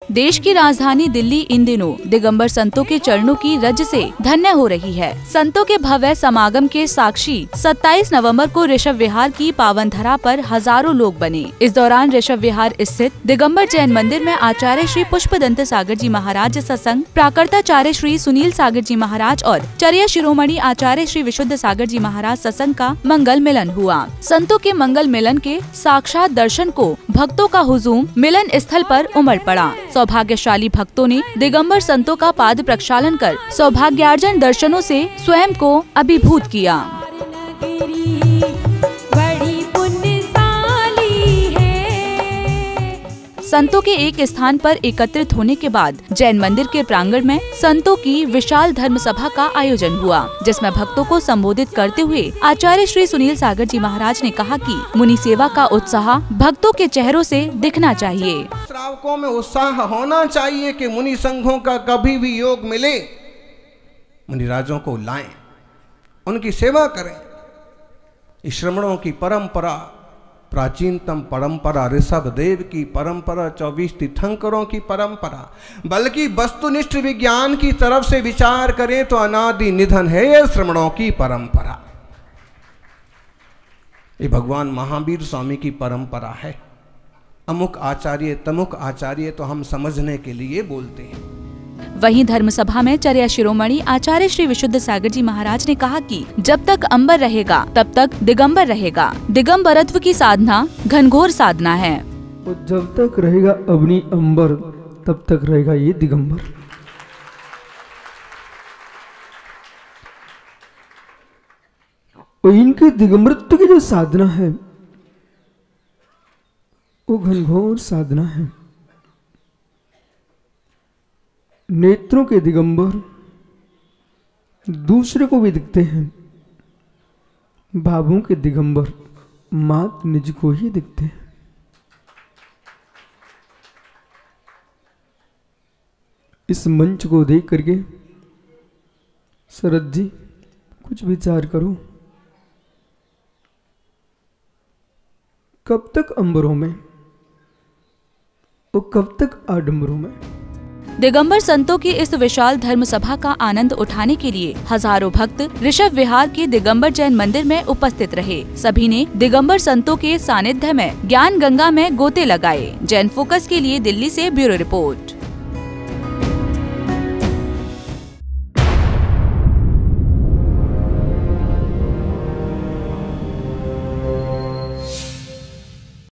देश की राजधानी दिल्ली इन दिनों दिगंबर संतों के चरणों की रज से धन्य हो रही है। संतों के भव्य समागम के साक्षी 27 नवंबर को ऋषभ विहार की पावन धरा पर हजारों लोग बने। इस दौरान ऋषभ विहार स्थित दिगंबर जैन मंदिर में आचार्य श्री पुष्पदंत सागर जी महाराज सत्संग, प्राकृताचार्य श्री सुनील सागर जी महाराज और चर्या शिरोमणि आचार्य श्री विशुद्ध सागर जी महाराज सत्संग का मंगल मिलन हुआ। संतों के मंगल मिलन के साक्षात दर्शन को भक्तों का हुजूम मिलन स्थल पर उमड़ पड़ा। सौभाग्यशाली भक्तों ने दिगंबर संतों का पाद प्रक्षालन कर सौभाग्यार्जन दर्शनों से स्वयं को अभिभूत किया। संतों के एक स्थान पर एकत्रित होने के बाद जैन मंदिर के प्रांगण में संतों की विशाल धर्म सभा का आयोजन हुआ, जिसमें भक्तों को संबोधित करते हुए आचार्य श्री सुनील सागर जी महाराज ने कहा कि मुनि सेवा का उत्साह भक्तों के चेहरों से दिखना चाहिए। श्रावकों में उत्साह होना चाहिए कि मुनि संघों का कभी भी योग मिले मुनिराजों को लाएं, उनकी सेवा करें। श्रमणों की परंपरा, प्राचीनतम परंपरा ऋषभ देव की परंपरा, 24 तीर्थंकरों की परंपरा, बल्कि वस्तुनिष्ठ विज्ञान की तरफ से विचार करें तो अनादि निधन है ये श्रमणों की परंपरा। ये भगवान महावीर स्वामी की परंपरा है। अमुक आचार्य तमुक आचार्य तो हम समझने के लिए बोलते हैं। वहीं धर्म सभा में चर्या शिरोमणि आचार्य श्री विशुद्ध सागर जी महाराज ने कहा कि जब तक अंबर रहेगा तब तक दिगंबर रहेगा। दिगंबरत्व की साधना घनघोर साधना है। और जब तक रहेगा अग्नि अंबर तब तक रहेगा ये दिगंबर। और इनके दिगंबरत्व की जो साधना है वो घनघोर साधना है। नेत्रों के दिगंबर दूसरे को भी दिखते हैं, भावों के दिगंबर मात्र निज को ही दिखते हैं। इस मंच को देख करके शरद जी कुछ विचार करो, कब तक अंबरों में और कब तक आडंबरों में। दिगंबर संतों की इस विशाल धर्म सभा का आनंद उठाने के लिए हजारों भक्त ऋषभ विहार के दिगंबर जैन मंदिर में उपस्थित रहे। सभी ने दिगंबर संतों के सानिध्य में ज्ञान गंगा में गोते लगाए। जैन फोकस के लिए दिल्ली से ब्यूरो रिपोर्ट।